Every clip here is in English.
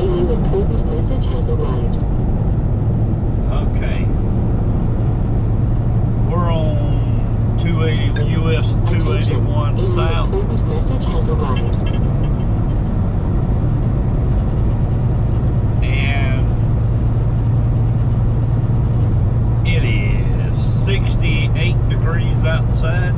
you important message has arrived. Okay. We're on 280 US 281 Attention, South. an important message has arrived. And it is 68 degrees outside.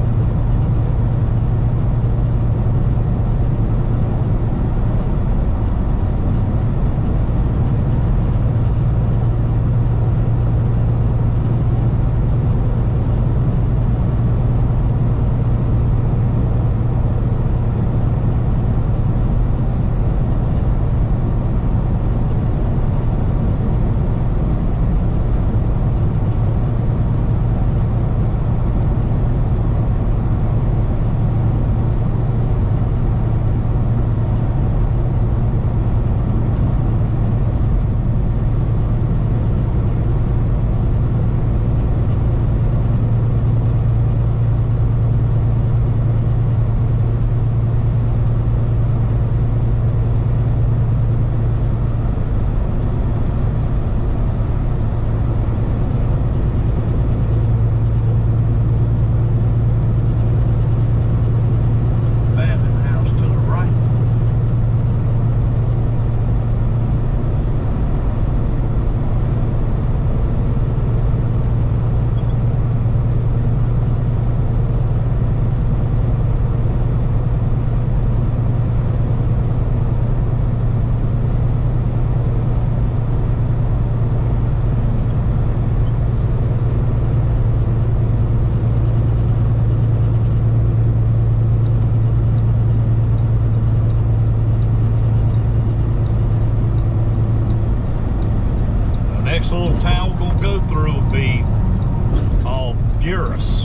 Next little town we're gonna go through will be Honduras,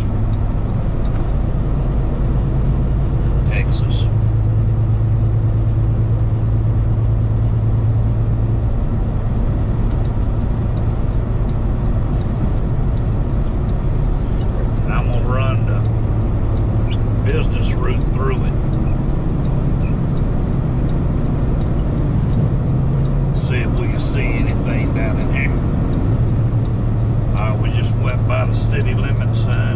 Texas. And I'm gonna run the business route through it. See if we can see anything down in here. We just went by the city limit sign.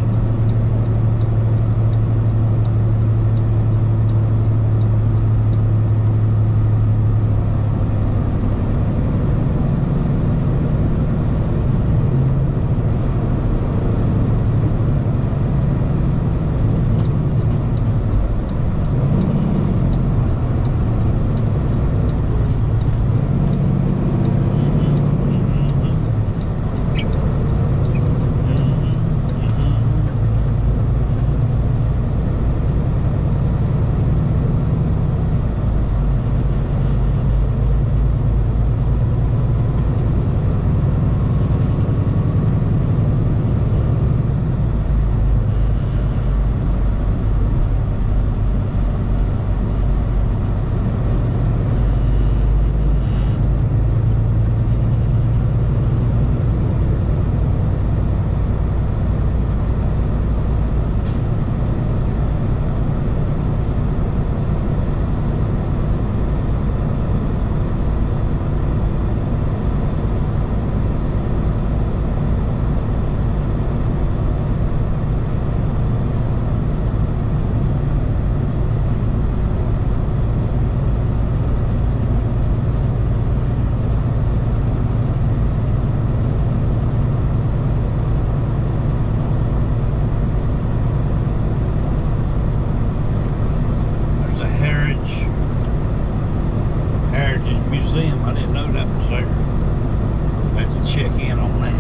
Museum. I didn't know that was there. I have to check in on that.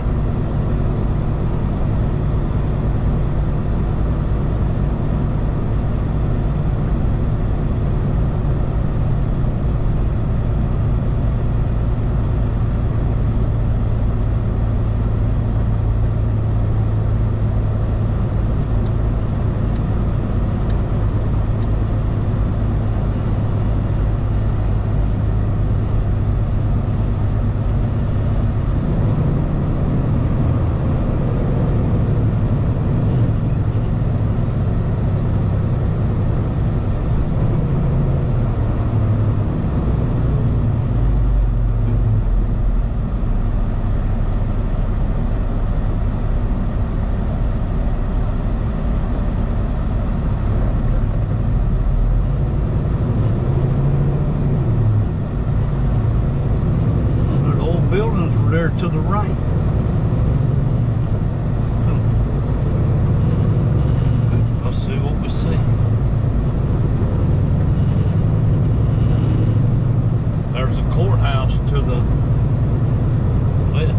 to the right. Let's see what we see. There's a courthouse to the left.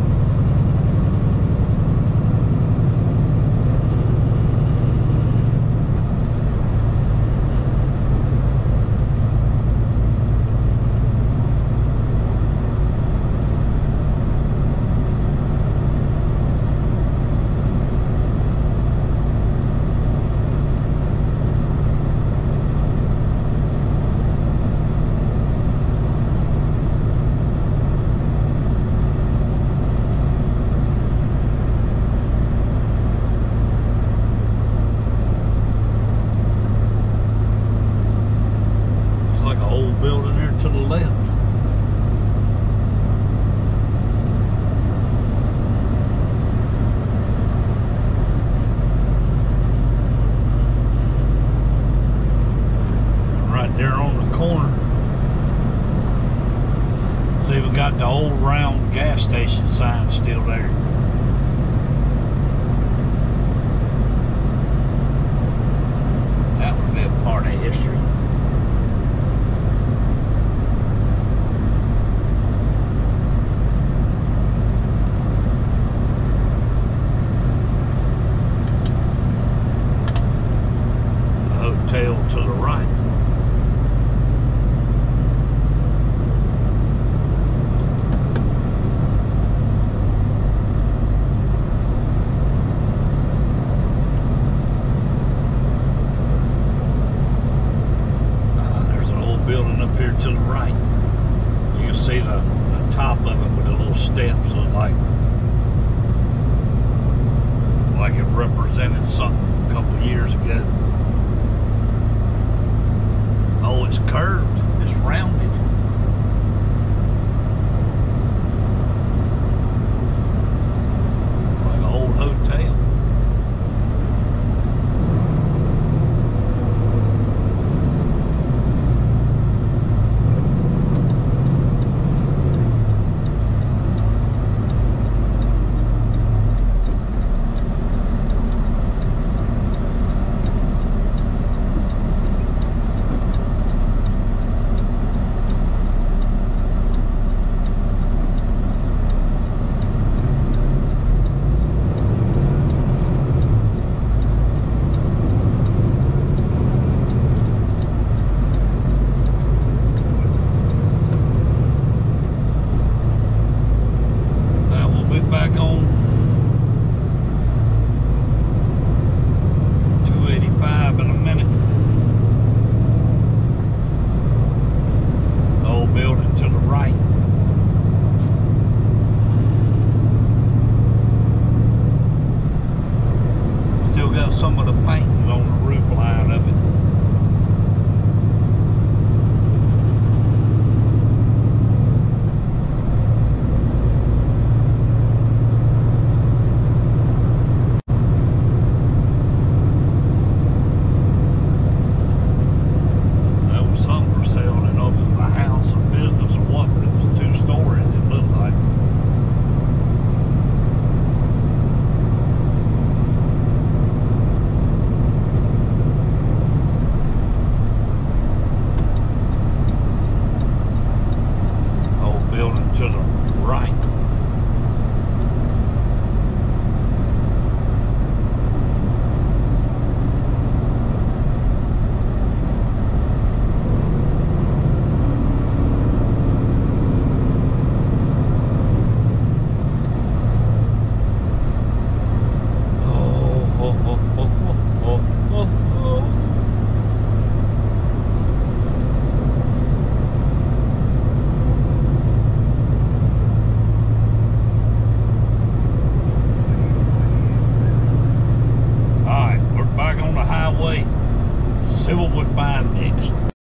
Building there to the left. And right there on the corner, see, we got the old round gas station sign still there. That would be a part of history. Hotel to the right. There's an old building up here to the right. You can see the top of it with the little steps, so like it represented something a couple years ago. Oh, it's curved. It's rounded.